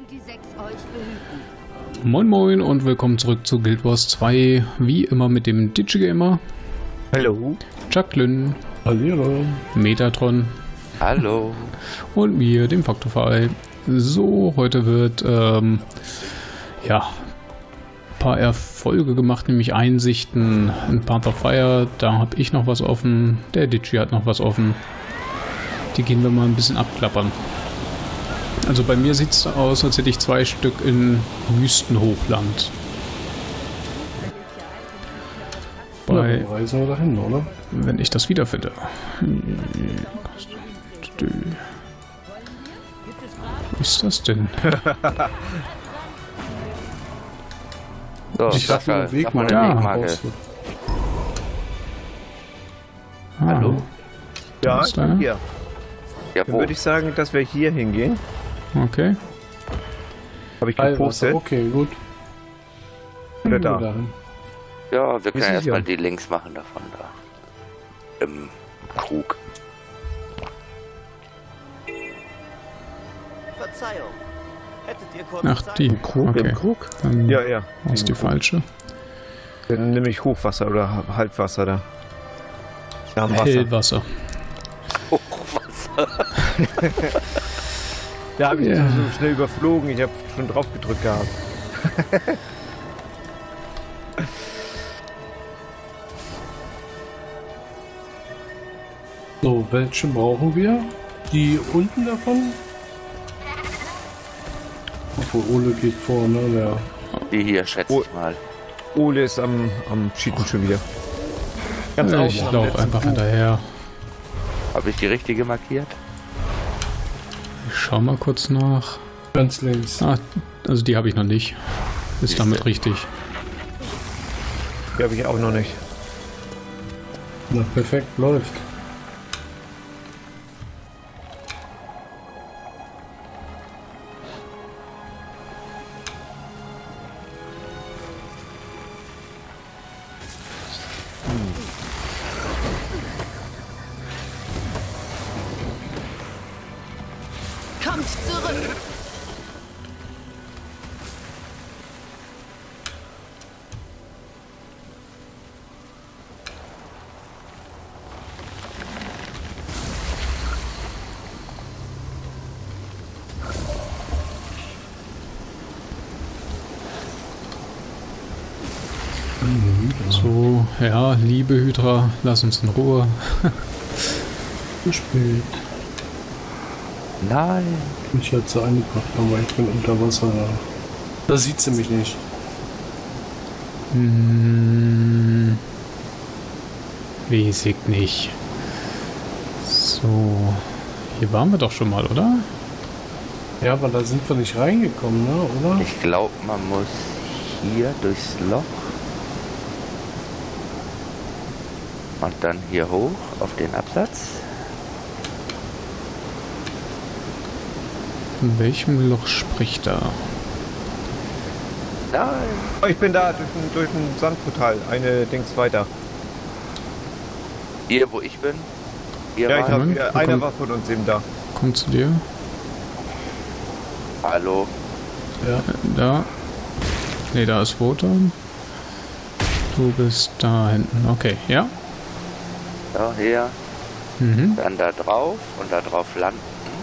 die Sechs euch behüten. Moin Moin und willkommen zurück zu Guild Wars 2, wie immer mit dem Digigamer. Hallo. Jacqueline. Hallo. Metatron. Hallo. Und mir, dem Faktorfrei. So, heute wird, ein paar Erfolge gemacht, nämlich Einsichten in Path of Fire. Da habe ich noch was offen, der Digi hat noch was offen. Die gehen wir mal ein bisschen abklappern. Also bei mir sieht es aus, als hätte ich 2 Stück in Wüstenhochland. Bei, ja, reisen wir dahin, oder? wenn ich das wiederfinde. Wo ist das denn? So, Ich dachte, der Weg mal raus. Hallo? Ja, Ist da? hier. Ja, Dann wo? würde ich sagen, dass wir hier hingehen. Okay. Habe ich gepostet. Okay, gut. Oder da. Dahin. Ja, wir Wie können ist es erstmal hier? die Links machen davon da. Im Krug. Verzeihung. Hättet ihr kurz Ach, Zeit? die. Krug? Okay. Im Krug? Dann Ja, ja. ist die falsche. Dann nehme ich Hochwasser oder Halbwasser da. Ja, am Wasser. Hellwasser. Da habe ich Ja. so schnell überflogen. Ich habe schon drauf gedrückt gehabt. So, welche brauchen wir? Die unten davon? Obwohl Ole geht vor, ne? Ja. Die hier, schätze Oh. ich mal. Ole ist am Cheaten schon wieder. Ganz Ja, außen ich am laufe letzten einfach Krug. hinterher. Habe ich die richtige markiert? Ich schau mal kurz nach. Ganz links. Ah, also die habe ich noch nicht. Ist damit richtig. Die habe ich auch noch nicht. Na, perfekt, läuft. Kommt zurück! So, ja, liebe Hydra, lass uns in Ruhe. Zu spät. Nein. Ich hatte sie eingebracht, aber ich bin unter Wasser. Da sieht sie mich nicht. Hm, weiß ich nicht. So, hier waren wir doch schon mal, oder? Ja, aber da sind wir nicht reingekommen, ne? Oder? Ich glaube, man muss hier durchs Loch. Und dann hier hoch auf den Absatz. In welchem Loch spricht er? Nein. Oh, ich bin da durch ein Sandportal. Eine Dings weiter. Hier, wo ich bin. Hier Ja, ich rein. hab, Moment, ja, wo einer kommt- war von uns eben da. Kommt zu dir. Hallo. Ja. Da. Ne, da ist Wotan. Du bist da hinten. Okay, ja. So, hier. Mhm. Dann da drauf und da drauf landen.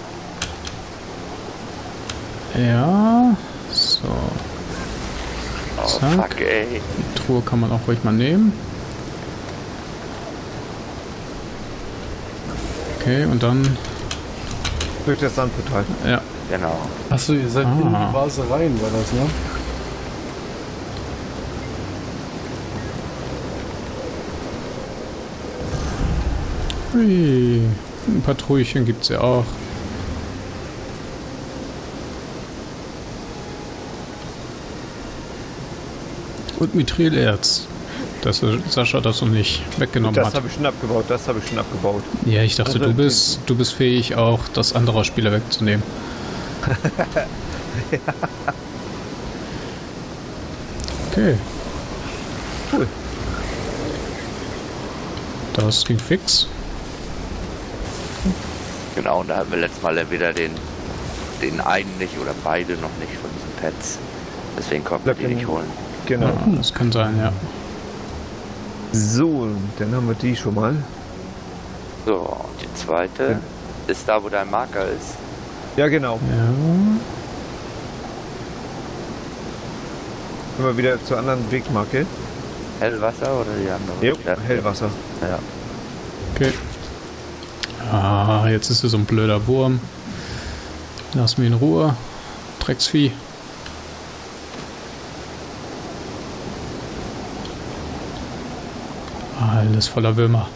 Ja. So. Oh, Zack. fuck, ey. Die Truhe kann man auch ruhig mal nehmen. Okay, und dann. Durch das Sandportal. Ja. Genau. Achso, ihr seid in Ah. die Vase rein, war das, ne? Hui. Ein paar Truhchen gibt's ja auch. Und Mitrilerz. Dass Sascha das noch nicht weggenommen Das hat. habe ich schon abgebaut. Das habe ich schon abgebaut. Ja, ich dachte, Also, du bist fähig, auch das andere Spieler wegzunehmen. Okay. Cool. Das ging fix. Genau, und da hatten wir letztes Mal wieder den den einen nicht oder beide noch nicht von diesen Pets. Deswegen konnten wir die nicht holen. Genau. Ja, das kann sein, ja. So, dann haben wir die schon mal. So, und die zweite ist da, wo dein Marker ist. Ja, genau. Ja. Können wir wieder zur anderen Wegmarke. Hellwasser oder die andere? Jo, Ja, Hellwasser. Ja. Okay. Ah, jetzt ist es so ein blöder Wurm. Lass mich in Ruhe. Drecksvieh. Alles voller Würmer.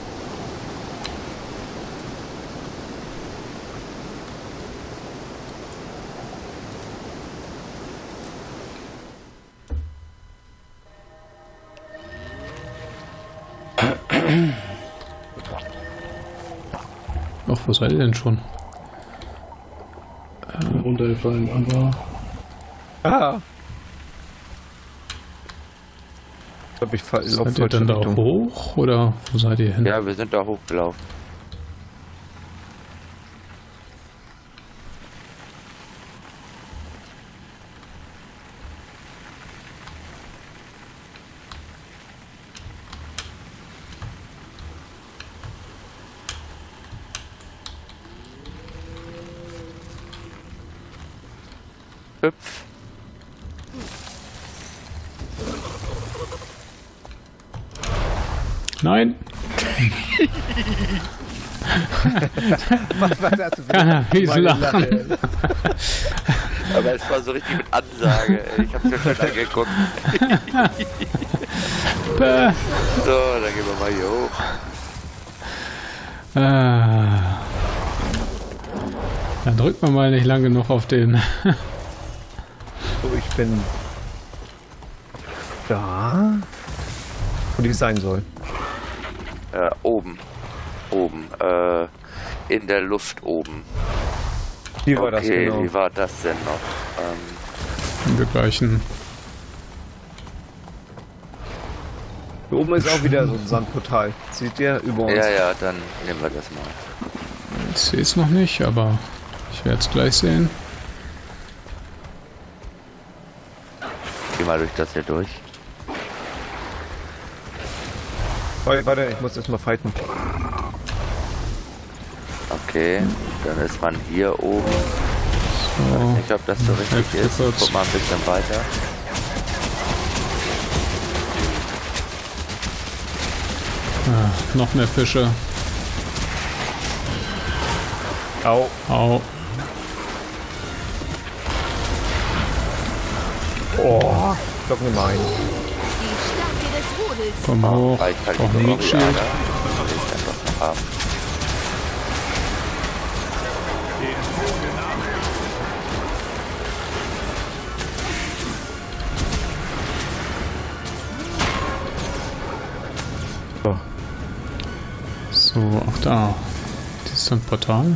Ach, wo seid ihr denn schon? Runtergefallen, aber Ah! Ich glaube, ich laufe Seid ihr dann da auch hoch oder wo seid ihr hin? Ja, wir sind da hochgelaufen. Hüpf. Nein! Was war das für Keiner will meine lachen. Lache? Aber es war so richtig mit Ansage. Ey. Ich hab's mir schon angeguckt. Bäh. So, dann gehen wir mal hier hoch. Dann drückt man mal nicht lang genug auf den. So, ich bin da, wo die sein soll. Oben. Oben. In der Luft oben. Wie war das Okay, genau? wie war das denn noch? Wir gleichen. Hier oben ist auch wieder so ein Sandportal. Seht ihr über uns? Ja, ja, dann nehmen wir das mal. Ich sehe es noch nicht, aber ich werde es gleich sehen. Geh mal durch das hier durch. Warte, ich muss erstmal fighten. Okay, dann ist man hier oben. Ich weiß So, nicht, ob das so richtig Hilfe ist. kurz. Guck mal ein bisschen weiter. noch mehr Fische. Au. Au. Oh, Glock Nummer 1. Die Stärke des Rudels. Komm hoch. Reicht halt Brauchen die Meat Shield. Glorianer. Die ich dann doch noch haben. So. So, ach da. Das ist ein Portal.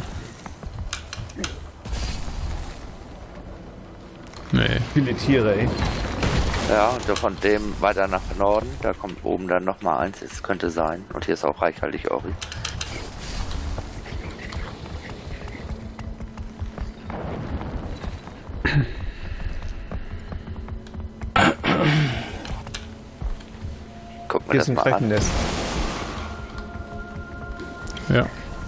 Nee. Viele Tiere, ey. Ja, und von dem weiter nach Norden, da kommt oben dann nochmal eins, es könnte sein. Und hier ist auch reichhaltig Ori. Guck mir Hier das ist ein mal an. Krächennest. Ja.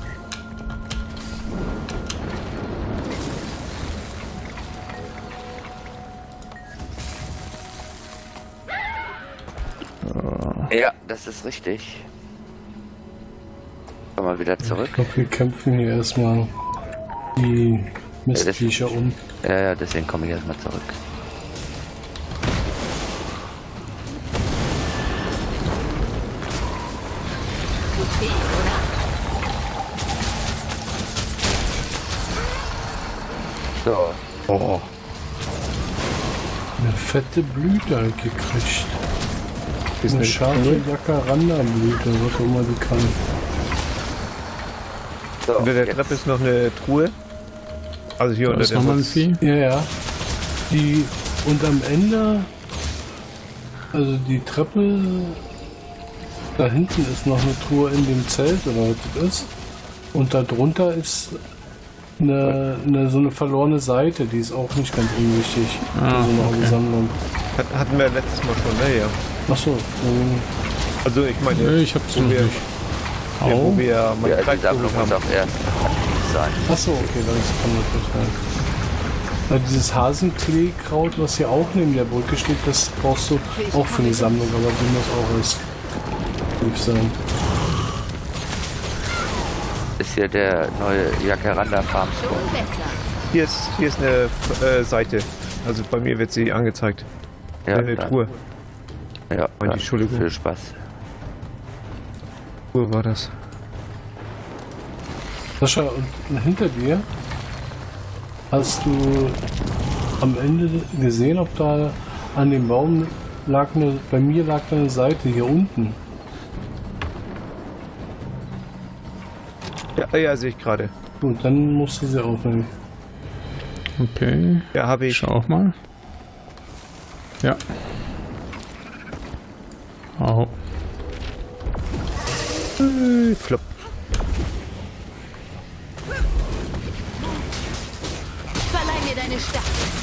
Ja, das ist richtig. Komm mal wieder zurück. ich glaube, wir kämpfen hier erstmal die Mistviecher um. Ja, ja, deswegen komme ich erstmal zurück. Okay, oder? So, Oh. Eine fette Blüte halt gekriegt. Ist Eine eine scharfe Jacaranda-Blüte, was auch immer die kann. so Unter der jetzt. Treppe ist noch eine Truhe. Also hier Da unter ist der nochmal ein Wurz. Vieh. Ja, ja. Die, und am Ende, also die Treppe, da hinten ist noch eine Truhe in dem Zelt, oder was das ist. Und darunter ist so eine verlorene Seite, die ist auch nicht ganz unwichtig. Ah, so eine okay. Sammlung. Hatten wir letztes Mal schon, ne? Ja. Achso, Also ich meine, Nee, ich hab's noch nicht. ja, wo Au. wir mal Ja, die Kreis Sammlung geholt muss haben. auch erst aktiv sein. achso, okay, dann kann das nicht sein. Dieses Hasenkleekraut, was hier auch neben der Brücke steht, das brauchst du auch für eine Sammlung, aber die muss auch erst aktiv sein. Ist hier der neue Jacaranda Farm Schon besser. Hier ist eine Seite. Also bei mir wird sie angezeigt. Ja, Eine dann- Truhe. Ja, dann Entschuldigung. viel Spaß. Truhe war das. Sascha, und hinter dir hast du am Ende gesehen, ob da an dem Baum lag bei mir lag da eine Seite hier unten. Ja, sehe ich gerade. Gut, dann musst du sie aufnehmen. Okay. Ja, habe Ich ich. schau auch mal. Ja. Au. Flop. Verleih mir deine Stadt.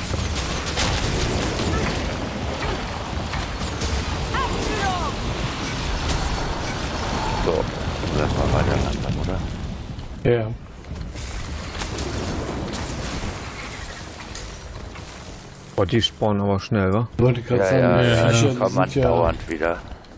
So, lass mal weiter langsam, oder? Ja. Oh, die spawnen aber schnell, wa? Wollte gerade Ja, sagen, ja, die ja, Viecher, die kommen sind ja, andauernd wieder.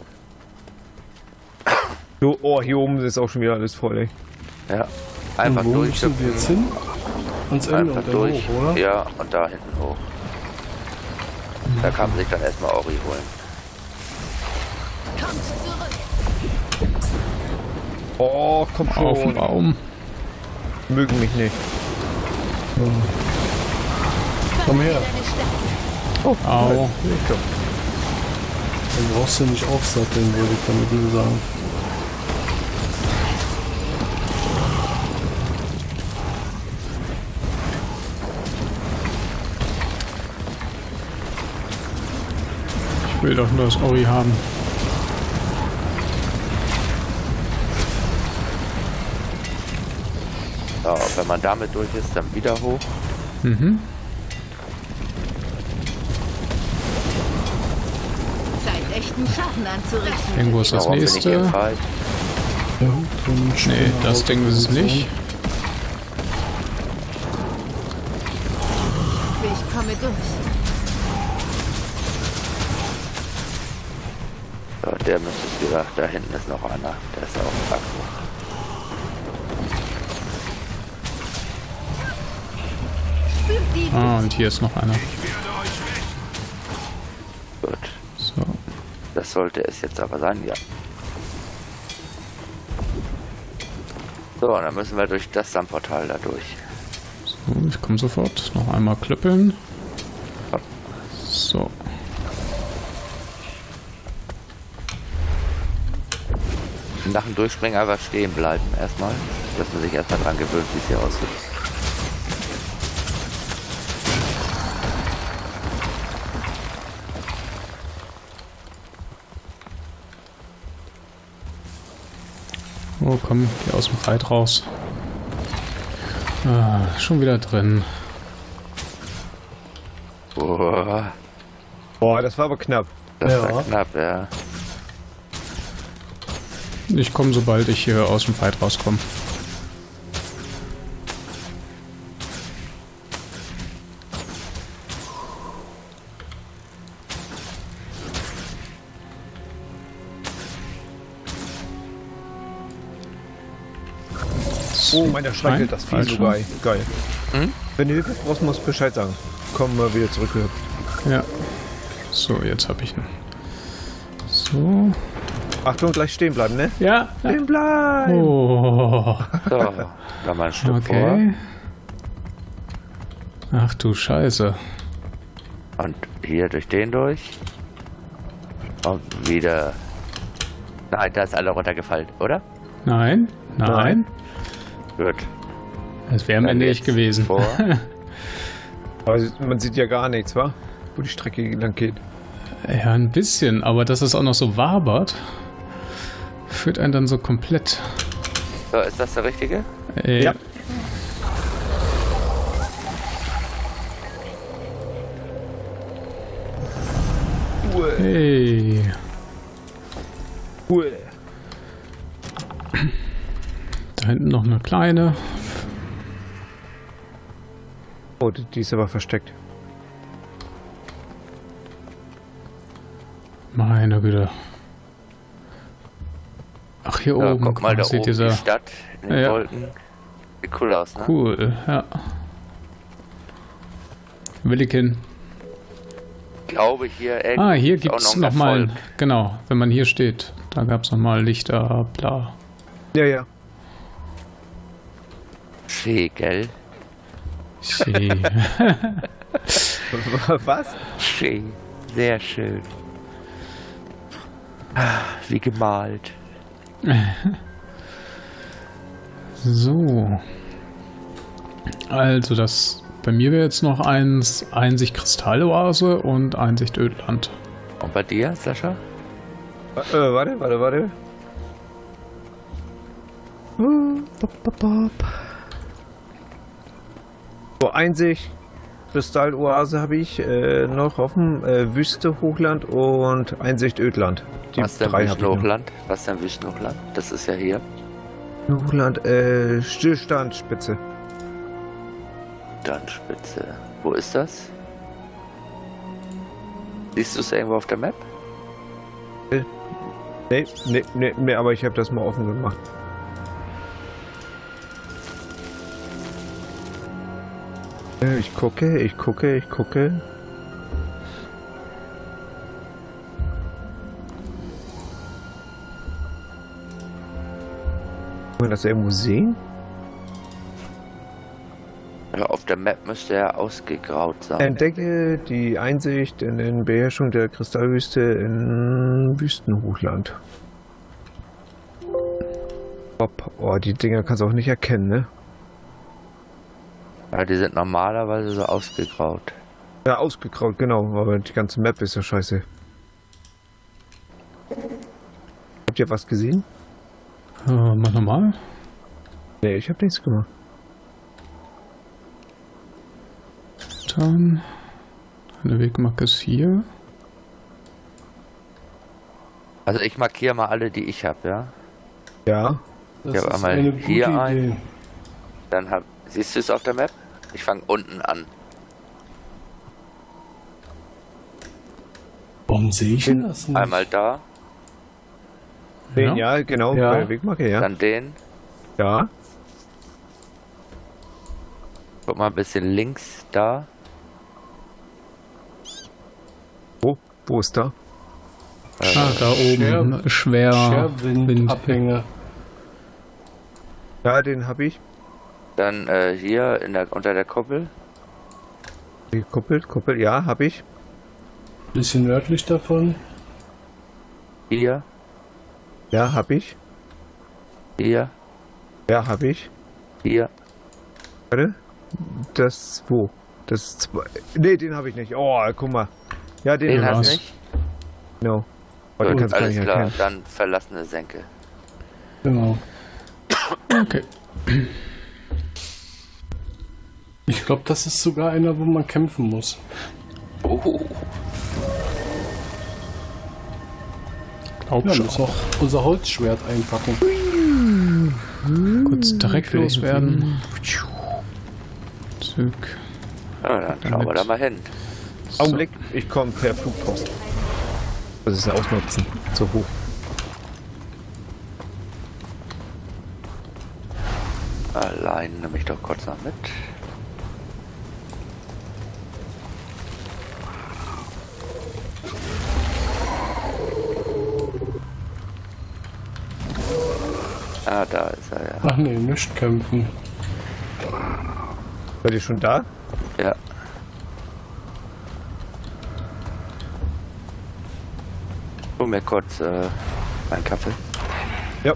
So, oh, hier oben ist auch schon wieder alles voll, ey. Ja, einfach wo durch. müssen wir jetzt hin? Ans Ende Einfach und dann durch. hoch, oder? Ja, und da hinten hoch. Da kann man sich dann erstmal Ori holen. Kommt zurück. Oh, komm Auf den schon. Baum. Mögen mich nicht. Komm her. Deine Stadt. Au. Ich glaub. Dann brauchst du nicht aufsatteln, würde ich damit nur sagen. Ich will doch nur das Ori haben. So, wenn man damit durch ist, dann wieder hoch. Mhm. Zeit, echten Schaden anzurichten. Irgendwo ist das Darauf bin ich nächste. gefeit. Ja, dann Nee, schnell das Auto Ding ist es nicht. Ich komme durch. So, der müsste es wieder. Da hinten ist noch einer. Der ist auch aktiv. Spürt die Ah, und hier ist noch einer. Gut. So. Das sollte es jetzt aber sein, ja. So, dann müssen wir durch das Sandportal da durch. So, ich komme sofort. Noch einmal klöppeln. So. Nach dem Durchspringen einfach stehen bleiben erstmal. Dass man sich erstmal dran gewöhnt, wie es hier aussieht. Oh, komm, geh aus dem Fight raus. Ah, schon wieder drin. Boah, Boah, das war aber knapp. das Ja. war knapp, ja. Ich komme, sobald ich hier aus dem Fight rauskomme. Oh, meiner streichelt Nein, das Vieh falsch. sogar. Geil. Hm? Wenn du Hilfe brauchst, musst du Bescheid sagen. Komm mal wieder zurückgehüpft. Ja. So, jetzt habe ich ihn. So. Achtung, gleich stehen bleiben, ne? Ja. Stehen bleiben! Oh. So, dann mal ein Stück Okay. Ach du Scheiße. vor. Und hier durch den durch. Und wieder. Nein, da ist alle runtergefallen, oder? Nein. Nein. Gut. Das wäre am Dann Ende geht's ich gewesen. Vor. Aber man sieht ja gar nichts, wa? Wo die Strecke lang geht. Ja, ein bisschen, aber dass es auch noch so wabert, führt einen dann so komplett. So, ist das der richtige? Ja. Ruhe. Hey. Ruhe. Da hinten noch eine kleine. Oh, die ist aber versteckt. Meine Güte. Ach, hier Ja, oben. guck mal, da seht oben ihr die sie? Stadt in den Ja. Wolken. Sieht cool aus, ne? Cool, ja. Willikin. Ich glaube, hier irgendwo Ah, hier ist gibt auch es noch ein nochmal, Erfolg. genau, wenn man hier steht, da gab es nochmal Lichter, bla. Ja, ja. Schee, gell? Schee. Was? Schee. Sehr schön. Ah, wie gemalt. So. Also das, bei mir wäre jetzt noch eins, Einsicht Kristalloase und Einsicht Ödland. Und bei dir, Sascha? Warte. So, Einsicht, Kristalloase habe ich noch offen, Wüste Hochland und Einsicht Ödland. Die Was denn drei habe ich noch. Wüstenhochland? Was denn Wüstenhochland? Das ist ja hier. Hochland, Stillstand, Spitze. Dann Spitze. Wo ist das? Siehst du es irgendwo auf der Map? Nee, aber ich habe das mal offen gemacht. Ich gucke. Kann man das irgendwo sehen? Ja, auf der Map müsste er ausgegraut sein. Entdecke die Einsicht in den Beherrschung der Kristallwüste in Wüstenhochland. Oh, die Dinger kannst du auch nicht erkennen, ne? Ja, die sind normalerweise so ausgegraut. Ja, ausgegraut, genau, aber die ganze Map ist ja scheiße. Habt ihr was gesehen? Mach nochmal. Nee, ich habe nichts gemacht. Dann eine Wegmarke ist hier. Also ich markiere mal alle, die ich habe, ja? Ja. Das Ich habe ist einmal eine gute hier Idee. einen. Dann siehst du es auf der Map? Ich fange unten an. Warum sehe ich denn das nicht? Einmal da, Den, ja, genau, Ja. bei der Wegmarke, ja. dann den. Ja. Guck mal ein bisschen links da. Wo ist da? Da oben. Schwer. Scherwindabhänge. Ja, den habe ich. Dann hier unter der Kuppel. Kuppel, ja, habe ich. Bisschen nördlich davon. Hier, Ja, habe ich. hier, Ja, habe ich. hier. Warte. Das, wo? Das zwei. Nee, den habe ich nicht. Oh, guck mal. Ja, den, Den hab hast was? du nicht? ich. No. Oh, den Gut, kannst du gar alles nicht klar. erkennen. Dann verlassene Senke. Genau. Okay. Ich glaube, das ist sogar einer, wo man kämpfen muss. Glaub Ja, schon. muss auch unser Holzschwert einpacken. Kurz direkt loswerden. Zurück. Ja, dann schauen wir da mal hin. Augenblick, ich komme per Flugpost. Das ist ja ausnutzen. Zu hoch. Allein nehme ich doch kurz noch mit. Ah, da ist er ja. Ach nee, nicht kämpfen. Seid ihr schon da? Ja. Hol mir kurz einen Kaffee. Ja.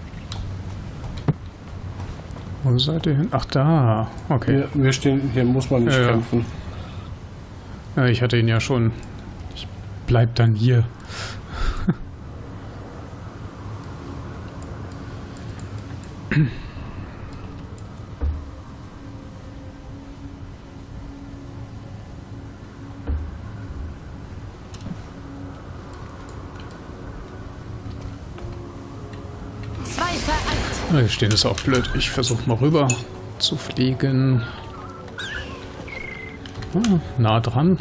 Wo seid ihr hin? Ach, da. Okay. Wir stehen, hier muss man nicht Ja, ja. kämpfen. Ja, ich hatte ihn ja schon. Ich bleib dann hier. Hier stehen ist auch blöd. Ich versuche mal rüber zu fliegen. Nah dran.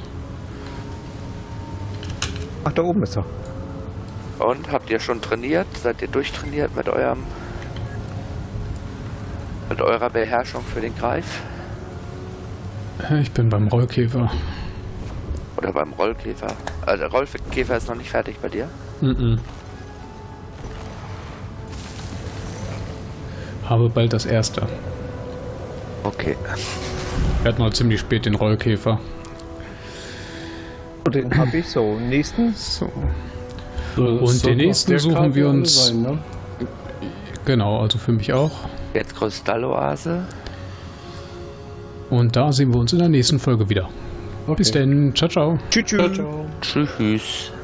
Ach, da oben ist er. Und habt ihr schon trainiert? Seid ihr durchtrainiert mit eurer Beherrschung für den Greif? Ich bin beim Rollkäfer. Oder beim Rollkäfer? Also der Rollkäfer ist noch nicht fertig bei dir? Habe bald das erste. Okay. Wir hatten noch ziemlich spät den Rollkäfer. Den habe ich so. Nächsten. So. So, das Und den sollte nächsten auf der suchen Karte wir alle uns. sein, ne? Genau, also für mich auch. Jetzt Krystalloase. Und da sehen wir uns in der nächsten Folge wieder. Okay. Bis denn. Ciao, ciao. Tschüss. Ciao, ciao. Tschüss.